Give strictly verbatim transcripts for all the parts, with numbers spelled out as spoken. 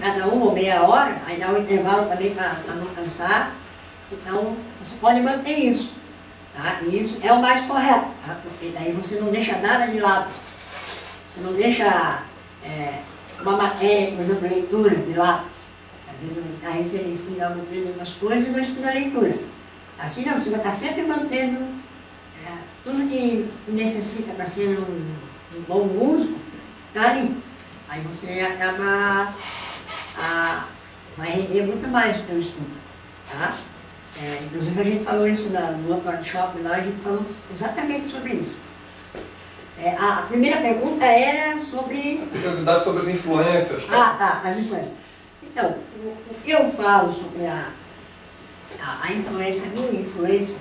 cada uma ou meia hora, aí dá um intervalo também para não cansar. Então, você pode manter isso. Tá? E isso é o mais correto, tá? Porque daí você não deixa nada de lado. Você não deixa é, uma matéria, por exemplo, leitura de lado. Às vezes o guitarrista ele estuda muitas coisas e não estuda leitura. Assim não, você vai estar sempre mantendo é, tudo que necessita para ser um, um bom músico, está ali. Aí você acaba, a, vai render muito mais o seu estudo. Tá? É, inclusive a gente falou isso na, no outro workshop lá, a gente falou exatamente sobre isso. É, a, a primeira pergunta era sobre... Curiosidade sobre as influências. Tá? Ah, tá, as influências. Então, o, o que eu falo sobre a, a, a influência, a minha influência,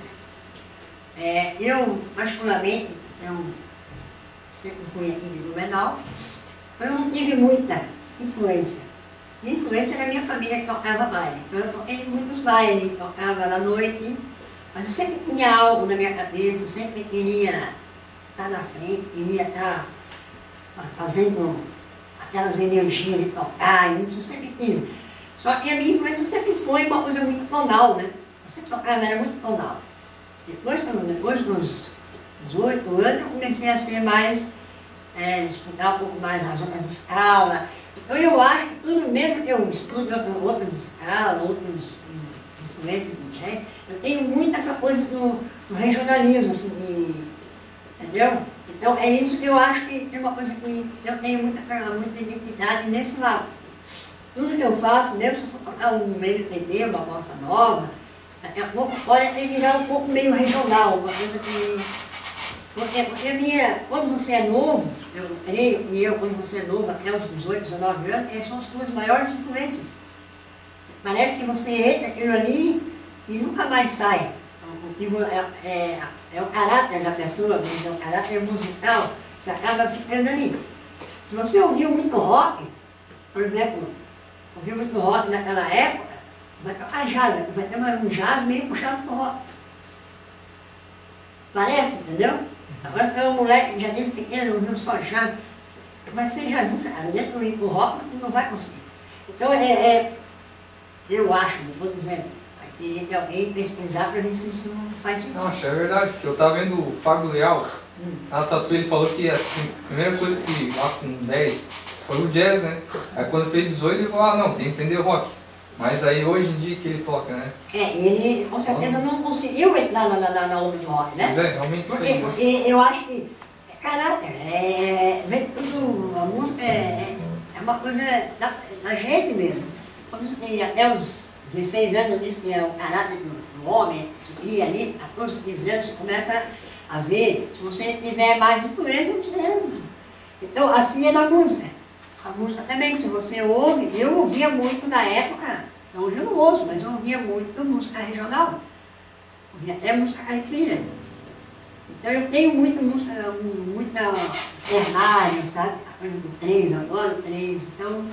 é, eu, particularmente, eu sempre fui aqui de Blumenau, eu não tive muita influência. A influência era a minha família que tocava baile. Então eu toquei em muitos bailes, tocava na noite, mas eu sempre tinha algo na minha cabeça, eu sempre queria estar na frente, queria estar fazendo aquelas energias de tocar, isso eu sempre tive. Só que a minha influência sempre foi uma coisa muito tonal, né? Eu sempre tocava, era muito tonal. Depois, depois dos dezoito anos, eu comecei a ser mais, é, estudar um pouco mais as outras escalas. Então eu acho que tudo mesmo que eu estudo outras, outras escalas, outras influências do jazz, eu tenho muito essa coisa do, do regionalismo, assim, de, entendeu? Então é isso que eu acho que é uma coisa que eu tenho muita, muita identidade nesse lado. Tudo que eu faço, mesmo se eu for tocar um M P B, uma bossa nova, daqui a pouco pode até virar um pouco meio regional, uma coisa que... Porque, porque a minha, quando você é novo, eu creio, e eu quando você é novo, até os dezoito, dezenove anos, essas são as suas maiores influências. Parece que você entra aquilo ali e nunca mais sai. Então, é, é, é o caráter da pessoa, é o caráter musical, você acaba ficando ali. Se você ouviu muito rock, por exemplo, ouviu muito rock naquela época, vai tocar jazz, vai ter um jazz meio puxado pro rock. Parece, entendeu? Agora se é um moleque já desde pequeno, ouviu só jazz, vai ser jazzista, cara, dentro do hip hop não vai conseguir. Então é, é eu acho, não estou dizendo, vai ter que alguém pesquisar para ver se isso não faz sentido. Não, acho é verdade, porque eu estava vendo o Fábio Leal, hum. na Tatu, ele falou que a primeira coisa que lá com dez foi o jazz, né? Aí quando fez dezoito ele falou, ah não, tem que aprender rock. Mas aí hoje em dia que ele toca, né? É, ele com certeza não conseguiu entrar na, na, na onda de rock, né? Pois é, realmente porque, isso aí, né? Porque eu acho que é caráter, é, vem tudo, a música é, é uma coisa da, da gente mesmo. Quando você tem até os dezesseis anos, diz que é o caráter do, do homem, se cria ali, quatorze, quinze anos, você começa a ver, se você tiver mais influência, você... Então, assim é na música. A música também, se você ouve, eu ouvia muito na época, hoje eu não ouço, mas eu ouvia muito música regional, ouvia até música caipira. Então eu tenho muito música, muita ternário, sabe? A coisa do três, eu adoro três, então...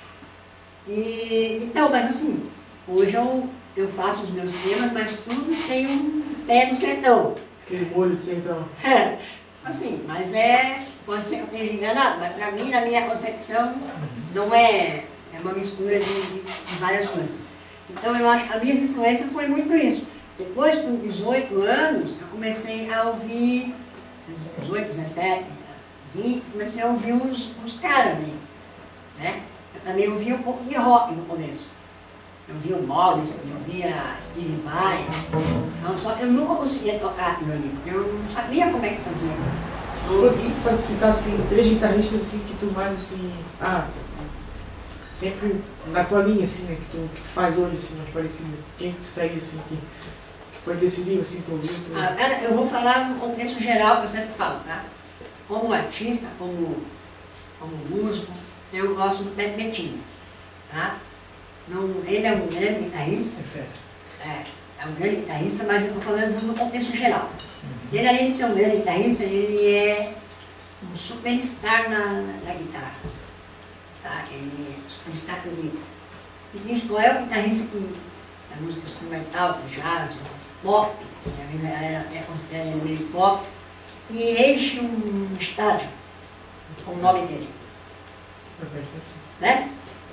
E, então, mas assim, hoje eu, eu faço os meus temas, mas tudo tem um pé no sertão. Aquele molho de sertão. É, assim, mas é... Pode ser que eu esteja enganado, mas para mim, na minha concepção, não é, é uma mistura de, de, de várias coisas. Então eu acho que a minha influência foi muito isso. Depois, com dezoito anos, eu comecei a ouvir, dezoito, dezessete, vinte, comecei a ouvir uns, uns caras ali, né? Eu também ouvia um pouco de rock no começo. Eu ouvia o Morrison, eu ouvia Steve Vai, então, só que eu nunca conseguia tocar aquilo ali, porque eu não sabia como é que fazia. Se fosse para citar assim, três guitarristas assim, que tu mais assim, ah, sempre na tua linha assim, né, que tu, que tu faz hoje assim, mais parecido, quem tu segue assim, que, que foi decisivo assim, tu ouviu? Tu... Ah, cara, eu vou falar no contexto geral que eu sempre falo, tá? Como artista, como, como músico, eu gosto do Pepe Bettini, tá? Não, ele é um grande guitarrista, é, é um grande guitarrista, mas eu estou falando no contexto geral. Ele, além de ser um grande guitarrista, ele é um superstar na, na, na guitarra. Tá? Ele é um superstar comigo. E diz qual é o guitarrista que, na música instrumental, do jazz, pop, que a galera até considera ele meio pop, e enche um estádio com o nome dele. Né?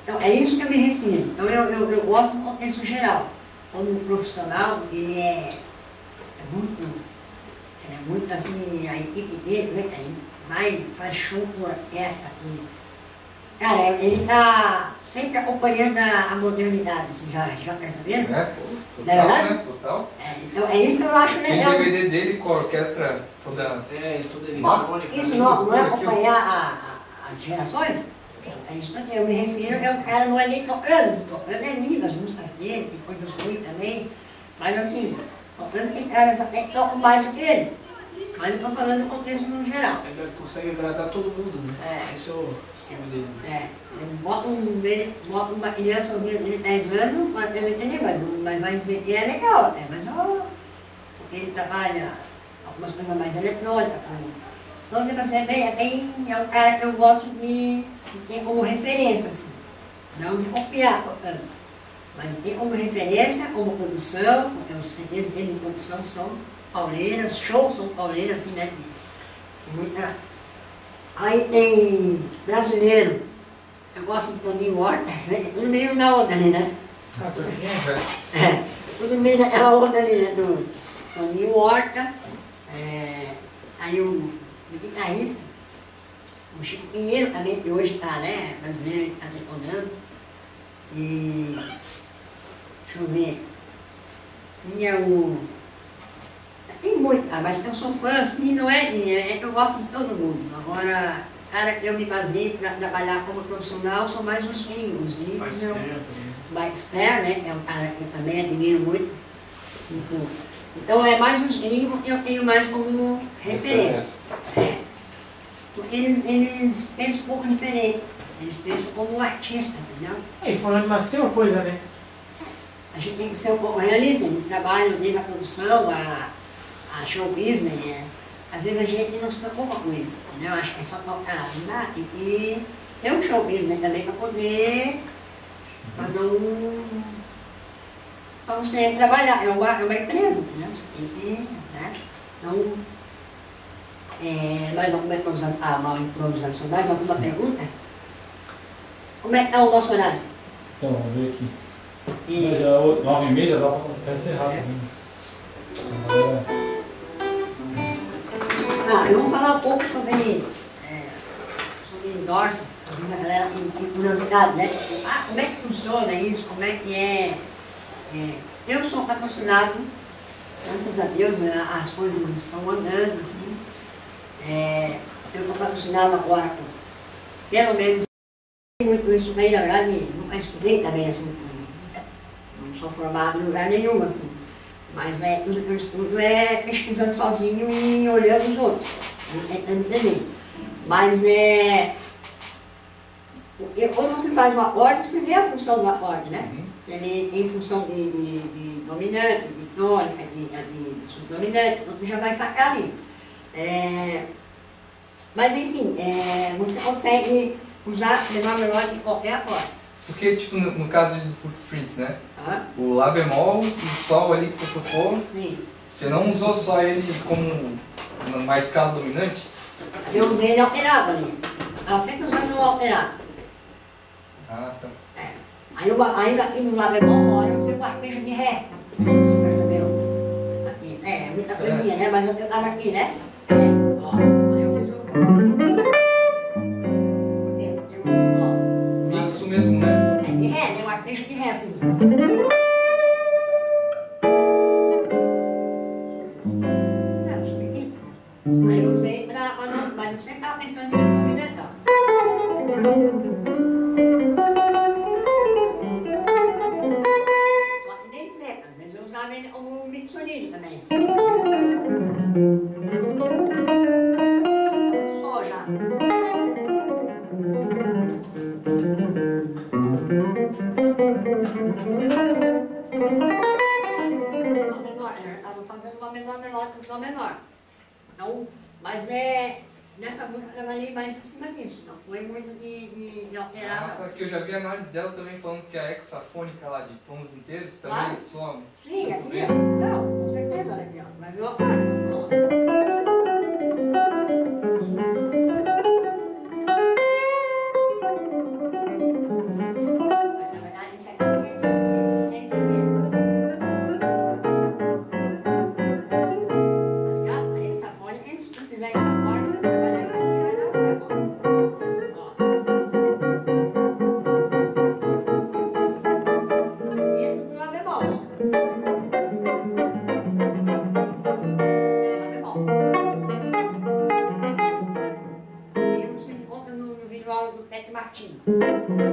Então, é isso que eu me refiro. Então, eu, eu, eu gosto do contexto geral. Como profissional, ele é, é muito, ele é muito assim, a equipe dele, né? Ele vai, faz show com orquestra, com... Cara, ele está sempre acompanhando a, a modernidade, assim, já, já perceberam? É, pô, Não é total, verdade? né? Total. É, então, é isso que eu acho Tem legal. D V D dele com a orquestra toda... É, toda Nossa, eletrônica. Isso né? não, não é Aquilo. acompanhar a, a, as gerações? É isso que eu me refiro, é o cara não é nem tocando, tocando é lindo, as músicas dele, tem coisas ruins também, mas assim, tocando tem caras até que tocam mais do que ele, mas eu estou falando do contexto no geral. Ele consegue agradar todo mundo, né? É. Esse é o esquema dele. É, ele bota, um, ele bota uma criança ouvindo ele dez anos, mas ele entende, mas, mas vai dizer que é legal, né? Mas ó, porque ele trabalha algumas coisas mais eletrônicas. Então você percebe, é, bem, é um cara que eu gosto de, de ter como referência, assim, não de copiar tocando, mas de ter como referência, como produção, porque os C Ds dele de produção são pauleiras, shows são pauleiras, assim, né? De, de muita... Aí tem brasileiro, eu gosto do Toninho Horta, né? Tudo meio na onda ali, né? Ah, tô aqui, é. É, tudo meio naquela onda ali, né? Do Toninho Horta, é, aí o, o guitarrista, o Chico Pinheiro também, que hoje está, né? Brasileiro, ele está detonando. E deixa eu ver, tinha o. Tem muito, ah, mas eu sou fã, assim, não é, é que eu gosto de todo mundo. Agora, cara, eu me baseei para trabalhar como profissional, são mais os gringos. Os gringos Mais eu- externo também. Baxter, né, que é um cara que eu também admiro muito. Tipo, então é mais os gringos que eu tenho mais como referência. É. Porque eles, eles pensam um pouco diferente. Eles pensam como um artista, entendeu? É, e falando nasceu uma coisa, né? A gente tem que ser um pouco realista. Eles trabalham desde a produção, a, a show business. Né? Às vezes a gente não se preocupa com isso, entendeu? Acho que é só tocar, não dá. E, e tem um show business também para poder fazer um... para você trabalhar. É uma, é uma empresa, entendeu? Você tem que... Né? Então, é, mais alguma improvisação, ah, uma improvisação, mais alguma pergunta? Como é que está o nosso horário? Então, vamos ver aqui. E, Já o- nove e meia já dá para encerrar também. Agora, ah, eu vou falar um pouco sobre, é, sobre endorse, talvez a galera tem, tem curiosidade, né? Ah, como é que funciona isso? Como é que é? É, eu sou patrocinado, graças a Deus, né, as coisas estão andando, assim. É, eu estou patrocinado agora com, pelo menos, muito isso daí, na verdade, nunca estudei também, assim, não sou formado em lugar nenhum, assim. Mas é, tudo que eu estudo é pesquisando sozinho e olhando os outros, e tentando entender. Mas é. Porque quando você faz um acorde, você vê a função do acorde, né? Uhum. Você vê em função de, de, de dominante, de tônica, de, de, de subdominante, então você já vai sacar ali. É, mas enfim, é, você consegue usar menor melódico em qualquer acorde. Porque, tipo, no, no caso do Footprints, né? Tá? O Lá bemol e o Sol ali que você tocou, Sim. você não usou só ele como uma escala dominante? Eu usei ele alterado ali. Eu sempre usando o alterado. Ah, tá. É. Aí eu, ainda aqui no Lá bemol, olha, eu usei o arpejo de Ré. Você percebeu? Aqui. É, muita coisinha, né? Mas eu tava aqui, né? É. Ó, aí eu fiz o. Eu, eu, ó. Isso mesmo, né? É de Ré, tem um arpejo de Ré, filho. É, eu subi aqui. Aí eu usei pra. Mas, não, mas eu sempre tava pensando em dominante, ó. Só que nem sempre, às vezes eu usava ele como mixolino também. Só já. Uma menor, eu estava fazendo uma menor menor do que uma menor. Então, mas é. Nessa música eu trabalhei mais em cima disso. Não foi muito de, de, de alterar, Ah, não. tá, que eu já vi a análise dela também falando que a hexafônica lá de tons inteiros também Claro. soa Sim, muito aqui, bem. não, com certeza, olha aqui, ó. Vai ver uma foto. Ó.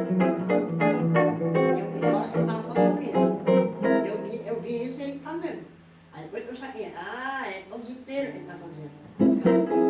Eu vi agora ele fala só sobre isso. Eu vi, eu vi isso ele fazendo. Aí depois eu saquei, ah, é o dia inteiro que ele está fazendo.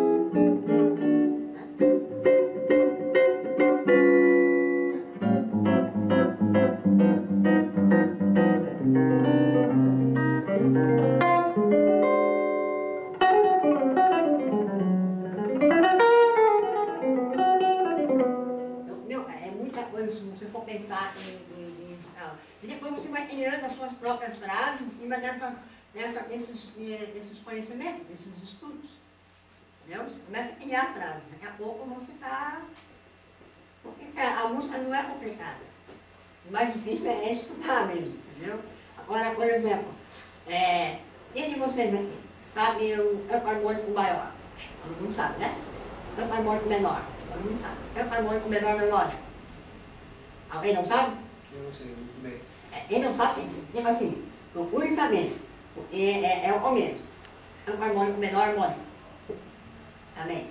Pensar em, em, em escala. E depois você vai criando as suas próprias frases em cima dessa, dessa, desses, desses conhecimentos, desses estudos. Entendeu? Você começa a criar a frase. Daqui a pouco você está... Porque a música não é complicada. O mais difícil é estudar mesmo, entendeu? Agora, por exemplo, é, quem de vocês aqui sabe o campo harmônico maior? Todo mundo sabe, né? Campo harmônico menor? Todo mundo sabe. Campo harmônico menor melódico? Alguém não sabe? Eu não sei, muito bem. É, quem não sabe, tipo assim, procure saber, porque é, é o começo. Campo harmônico menor harmônico. Também.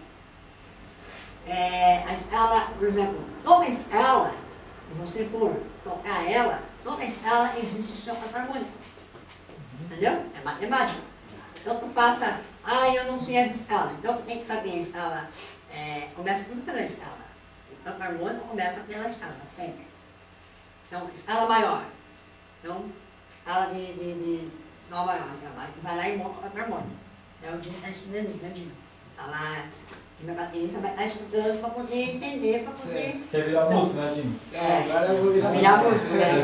É, a escala, por exemplo, toda escala, se você for tocar ela, toda escala existe o seu campo harmônico. Entendeu? É matemática. Então tu faça, ah, eu não sei as escalas, então tu tem que saber a escala. É, começa tudo pela escala. O campo harmônico começa pela escala, sempre. Então, escala maior. Então, escala de, de, de Dó maior. Tu vai lá e monta o campo harmônico. Então, o Dinho está estudando isso, né, Dinho? Está lá, o meu baterista vai estar estudando para poder entender, para poder... Quer virar então, músico, né, Dinho? É, agora eu vou virar virar músico, né?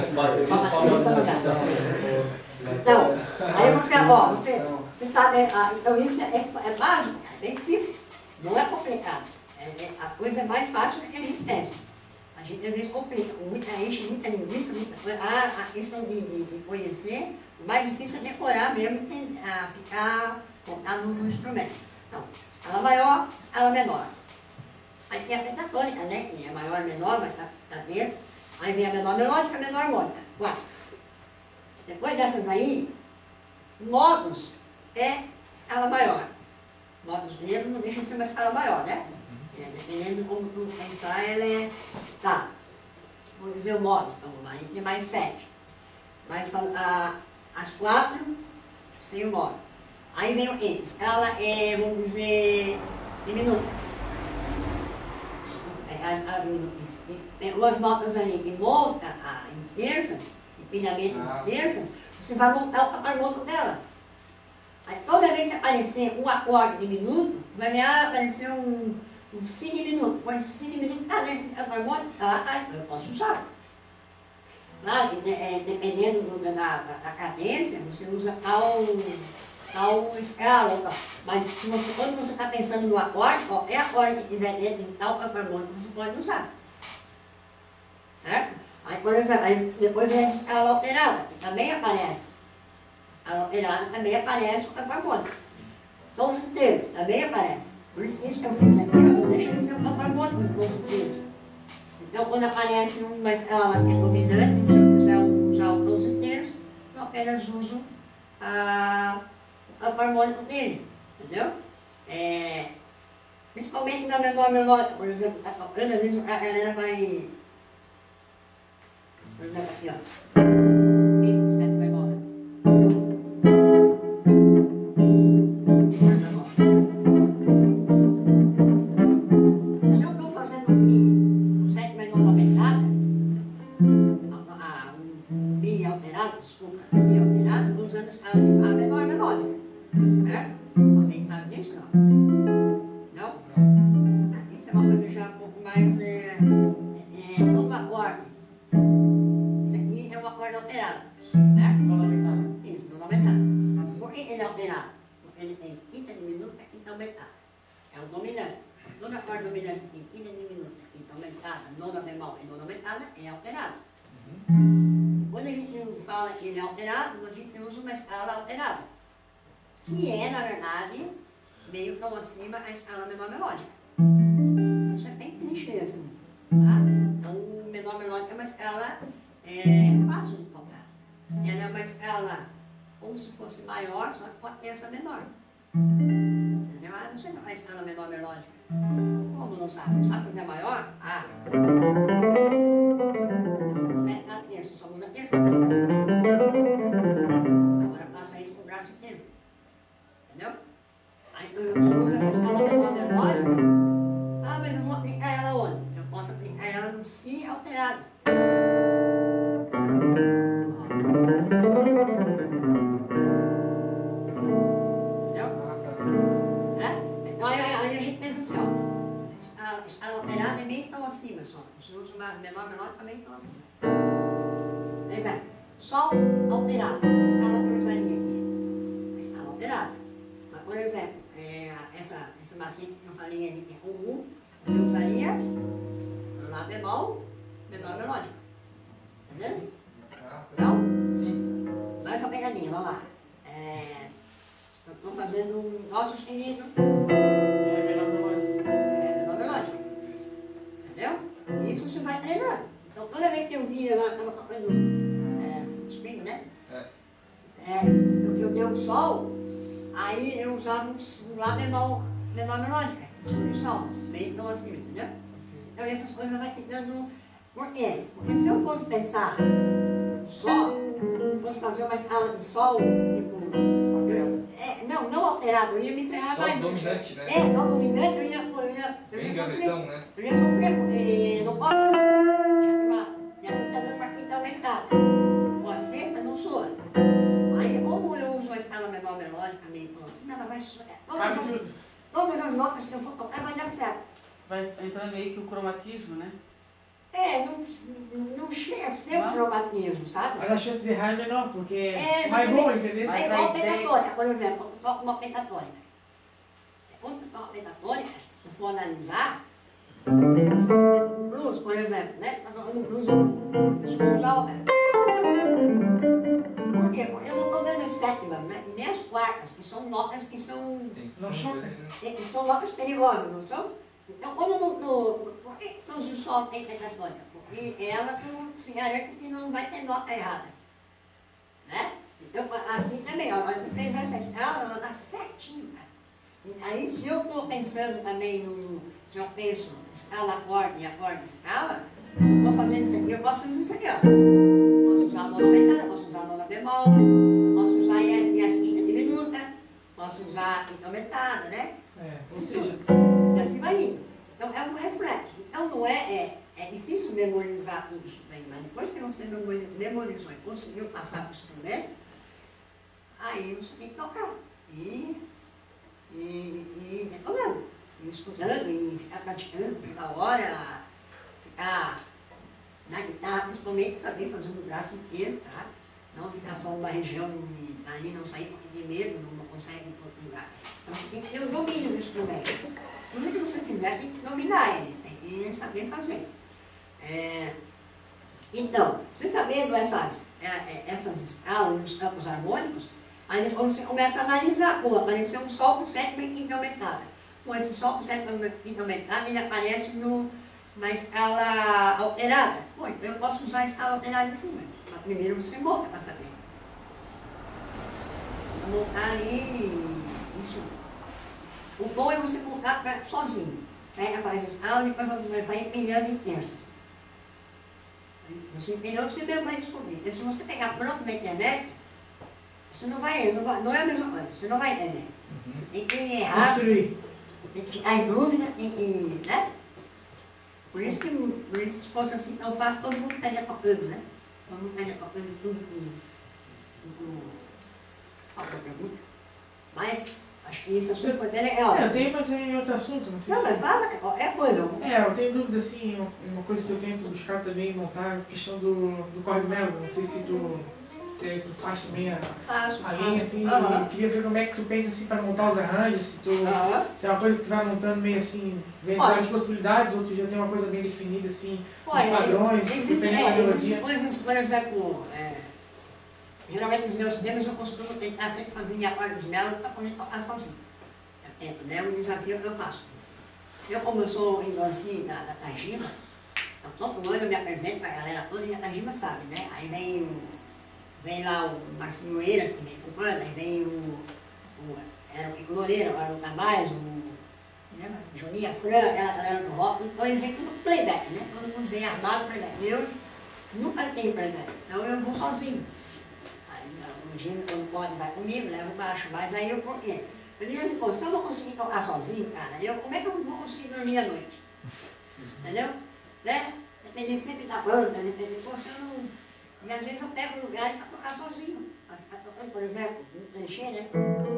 Então, aí você, ó, você, você sabe, ah, então isso é, é básico, é bem simples, não é complicado. É, é, a coisa é mais fácil do que a gente pensa. A gente às vezes complica, muita enche, muita linguiça, muita coisa. Ah, a questão de, de, de conhecer, o mais difícil é decorar mesmo e ah, ficar focado no, no instrumento. Então, escala maior, escala menor. Aí tem a pentatônica, né? Que é maior e menor, mas está tá dentro. Aí vem a menor melódica, a menor harmônica. Quatro. Depois dessas aí, modos é escala maior. Modos gregos não deixa de ser uma escala maior, né? É, dependendo de como tu pensar, ela é... Tá, vou dizer o modos, então aí tem mais sete. Mas a, as quatro, sem o modo. Aí vem o quê? Escala é, vamos dizer, diminuta. É a escala diminuta. Tem umas notas ali que monta a, em terças, empilhamentos ah. em terças, você vai montar o caparoto dela. Aí toda vez que aparecer um acorde diminuto, vai me aparecer um, um si diminuto. Quando esse si diminuto está nesse caparoto, tá, tá, eu posso usar. Claro, é, dependendo do, da, da, da cadência, você usa tal, tal escala, tal. Mas se você, quando você está pensando no acorde, qualquer acorde que tiver dentro de tal caparoto, você pode usar. Certo? Aí, por exemplo, aí depois vem a escala alterada, que também aparece. A escala alterada também aparece o campo harmônico. Tons inteiros também aparece. Por isso que isso que eu fiz aqui, eu não deixa de ser um campo harmônico de tons inteiros. Então, quando aparece uma escala que é dominante, se eu quiser usar os tons inteiros, eu apenas uso a, o campo harmônico dele. Entendeu? É, principalmente na menor melódica, por exemplo, está tocando, às vezes a galera vai. Por exemplo, aqui, ó. Mi, sete menor. Se eu estou fazendo um Mi, um sete menor aumentada, ah, um Mi alterado, desculpa, um Mi alterado, estou usando a escala de Fá menor melódica. Certo? Alguém sabe disso? Não? Não? Não. Isso é uma coisa já um pouco mais. É, é, todo acorde. É um acorde alterado, certo? Não aumentado. Isso, não aumentado. Por que ele é alterado? Porque ele tem quinta diminuta e quinta aumentada. É o dominante. Todo acorde dominante tem quinta diminuta, quinta aumentada, nona bemol e nona aumentada, é alterado. Uhum. Quando a gente fala que ele é alterado, a gente usa uma escala alterada. Que é, na verdade, meio tão acima a escala menor melódica. Isso é bem clichê, assim. Tá? Então, o menor melódica é uma escala... É fácil de tocar. Ela é uma escala como se fosse maior, só que potência menor. Entendeu? Ah, não sei qual é a escala menor melódica. Como não sabe? Não sabe fazer a maior? Ah. Não é na terça, só muda a terça. Agora passa isso pro braço inteiro. Entendeu? Aí eu uso essa escala menor melódica. Ah, mas eu vou aplicar ela onde? Eu posso aplicar ela no Si alterado. Entendeu? É? Então aí, aí a gente pensa assim, ó. A escala alterada é meio tão acima só. Os usos menor menor também estão acima. Exemplo, Sol alterado. A escala que eu usaria aqui? A escala alterada. Mas, por exemplo, é, essa, essa macete que eu falei ali, que é o U, você usaria Lá bemol, menor melódica. Entendeu? Não? Sim. Mais uma pegadinha, vamos lá. É, estou fazendo um Dó sustenido. É menor melódica. É menor melódica. Entendeu? E isso você vai treinando. Então toda vez que eu via lá, estava tocando é, spring, né? É. É, eu, eu dei um Sol, aí eu usava um, um Lá bemol, menor melódica. Um Sol, bem tão assim, entendeu? Então essas coisas vai te dando. Por quê? Porque se eu fosse pensar só, fosse fazer uma escala de Sol, tipo. É, não, não alterado, eu ia me ferrar Só mais. dominante, né? É, não dominante, eu ia. Eu ia, eu Bem ia gavetão, sofrer. né? Eu ia sofrer, porque não pode. Já que está dando uma quinta aumentada. Com a sexta não soa. Aí, como eu uso uma escala menor melódica, meio assim, ela vai soar. Sabe Todas, as- tudo. todas as notas que eu for tocar vai dar certo. Vai entrando meio que o cromatismo, né? É, não, não chega a ser um Não? cromatismo, sabe? Mas a chance de errar é menor, porque É, é mais exatamente. boa, entendeu? Mas é Mas a igual ideia- pentatônica, por exemplo, quando tu toca uma pentatônica. Quando tu toca uma pentatônica, se for analisar, um blues, por exemplo, né? Tá tocando um blues, blues alta. Por quê? Porque eu não estou dando as sétimas, né? E nem as quartas, que são notas que são, Tem Não som choca. dele, né? que são notas perigosas, não são? Então, quando eu não estou... Por que então, se o sol tem pentatônica? Porque ela tu se garante que não vai ter nota errada. Né? Então, assim também, ó, tu fez essa escala, ela dá certinho, cara. E aí, se eu estou pensando também no, no... Se eu penso escala, acorde e acorde, escala, se eu estou fazendo isso aqui, eu posso fazer isso aqui, ó. Posso usar a nona aumentada, posso usar a nona bemol, posso usar e as quinta diminuta, posso usar a quinta aumentada, né? É, ou seja, E assim vai indo. Então é um reflexo. Então não é, é, é difícil memorizar tudo isso daí, mas depois que você memorizou e conseguiu passar para o instrumento, aí você tem que tocar. E, e, e decorando, e estudando, e ficar praticando toda hora, ficar na guitarra, principalmente saber fazer o braço inteiro, tá? Não ficar só numa região e ali não sair porque tem medo, não, não consegue ir para outro lugar. Então você tem que ter o domínio do instrumento. Tudo que você fizer tem que dominar ele, tem que saber fazer. É, então, você sabendo essas, é, é, essas escalas nos campos harmônicos, aí depois você começa a analisar, pô, apareceu um sol com sétima e quinta aumentada. Pô, esse sol com sétima e quinta aumentada, ele aparece no, na escala alterada. Pô, então eu posso usar a escala alterada em cima. Mas primeiro você monta para saber. Vou montar ali isso. O bom é você montar pra, sozinho. Pega, faz a escala e depois vai, vai empilhando em terças. Aí, você empilhando, você mesmo vai descobrir. E se você pegar pronto na internet, você não vai, não vai, não é a mesma coisa, você não vai entender. Uhum. Você tem que errar, construir. tem que ficar em dúvida, tem que, né? Por isso que, por isso, se fosse assim tão fácil, todo mundo estaria tocando, né? Todo mundo estaria tocando tudo que... tudo... Qual que é a pergunta? Mas, acho que esse assunto foi bem legal. É, eu tenho, mas é em outro assunto, não sei Não, se... mas fala, é coisa. É, eu tenho dúvida, assim, uma, uma coisa que eu tento buscar também, montar, a questão do, do corda melody. Não sei se tu, se tu faz também a, Faço, a linha, assim, Aham. eu queria ver como é que tu pensa, assim, para montar os arranjos, se tu... Aham. Se é uma coisa que tu vai montando meio assim, vendo Olha. várias possibilidades, ou tu já tem uma coisa bem definida, assim, os Olha, padrões, Existem dependendo da é, existe melodia. coisas, por exemplo, é, geralmente nos meus temas eu costumo tentar sempre fazer em acordes melody para poder tocar sozinho. Eu tento, né? Um desafio que eu faço. Eu, como eu sou endorsi da, da Tajima, então todo ano eu me apresento para a galera toda e a Tajima sabe, né? Aí vem, o, vem lá o Marcinho Eiras, que vem com banda, aí vem o, o era o Pico Loureiro, agora não tá mais, o... Juninha, Fran, ela, ela era do rock, então ele vem tudo com playback, né? Todo mundo vem armado com playback. Eu nunca tenho playback, então eu vou sozinho. Aí o Gino, quando pode, vai comigo, leva o baixo, mas aí eu porque eu digo assim, pô, se eu não conseguir tocar sozinho, cara, eu, como é que eu vou conseguir dormir à noite? Entendeu? Né? Dependendo sempre da banda, dependendo, poxa, eu não... E às vezes eu pego lugares para tocar sozinho, para ficar tocando, por exemplo, um clichê, né?